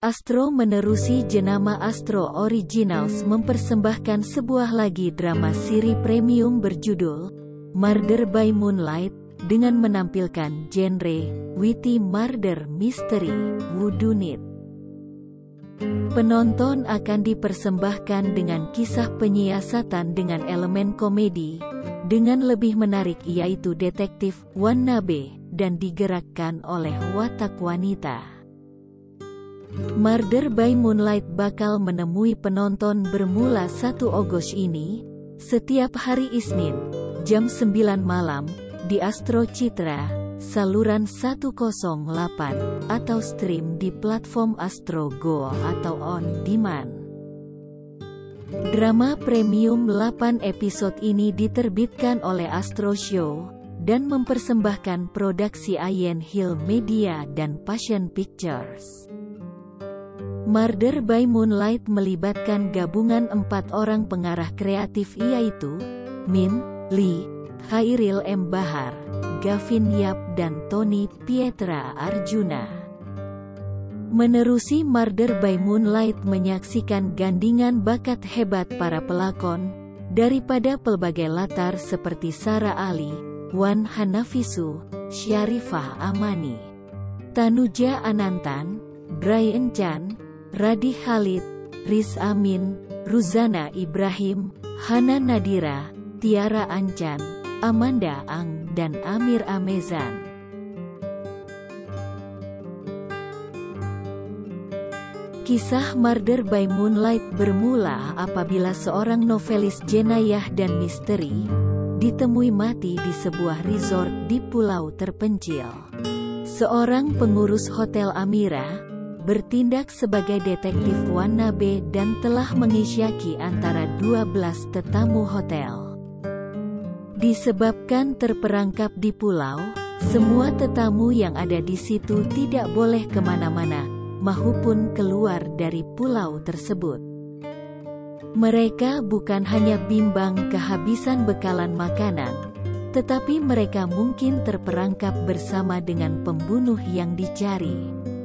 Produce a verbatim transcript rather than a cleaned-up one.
Astro menerusi jenama Astro Originals mempersembahkan sebuah lagi drama siri premium berjudul Murder by Moonlight dengan menampilkan genre witty murder mystery whodunit. Penonton akan dipersembahkan dengan kisah penyiasatan dengan elemen komedi dengan lebih menarik yaitu detektif wannabe dan digerakkan oleh watak wanita. Murder by Moonlight bakal menemui penonton bermula satu Agustus ini, setiap hari Isnin, jam sembilan malam, di Astro Citra, saluran seratus delapan, atau stream di platform Astro Go atau on demand. Drama premium delapan episode ini diterbitkan oleh Astro Show, dan mempersembahkan produksi Iron Hill Media dan Passion Pictures. Murder by Moonlight melibatkan gabungan empat orang pengarah kreatif yaitu Min Lee, Khairil M. Bahar, Gavin Yap dan Tony Pietra Arjuna. Menerusi Murder by Moonlight menyaksikan gandingan bakat hebat para pelakon, daripada pelbagai latar seperti Sara Ali, Wan Hanafisu, Syarifah Amani, Tanuja Anantan, Brian Chan, Radhi Khalid, Riz Amin, Ruzana Ibrahim, Hana Nadira, Tiara Ancan, Amanda Ang dan Amir Amezan. Kisah Murder by Moonlight bermula apabila seorang novelis jenayah dan misteri ditemui mati di sebuah resort di pulau terpencil. Seorang pengurus hotel Amira bertindak sebagai detektif wannabe dan telah mengisyaki antara dua belas tetamu hotel. Disebabkan terperangkap di pulau, semua tetamu yang ada di situ tidak boleh kemana-mana, maupun keluar dari pulau tersebut. Mereka bukan hanya bimbang kehabisan bekalan makanan, tetapi mereka mungkin terperangkap bersama dengan pembunuh yang dicari.